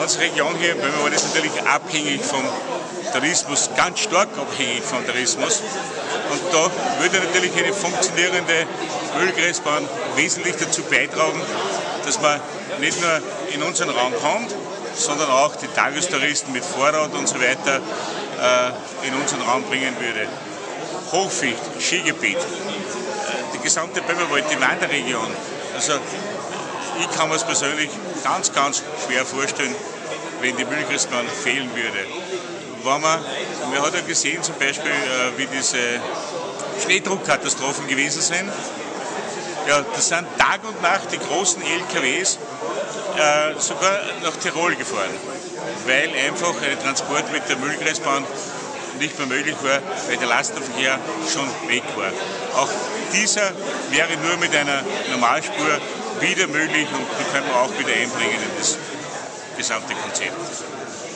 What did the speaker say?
ganze Region hier in Böhmerwald ist natürlich abhängig vom Tourismus, ganz stark abhängig vom Tourismus. Und da würde natürlich eine funktionierende Ölgräsbahn wesentlich dazu beitragen, dass man nicht nur in unseren Raum kommt, sondern auch die Tagestouristen mit Vorrat und so weiter in unseren Raum bringen würde. Hochficht, Skigebiet, die gesamte Böhmerwald, die Wanderregion. Also ich kann mir es persönlich ganz, ganz schwer vorstellen, wenn die Mühlgräsbahn fehlen würde. Man hat ja gesehen zum Beispiel, wie diese Schneedruckkatastrophen gewesen sind. Ja, das sind Tag und Nacht die großen LKWs sogar nach Tirol gefahren, weil einfach ein Transport mit der Mühlgräsbahn nicht mehr möglich war, weil der Lastenverkehr schon weg war. Auch dieser wäre nur mit einer Normalspur wieder möglich und die können wir auch wieder einbringen in das gesamte Konzept.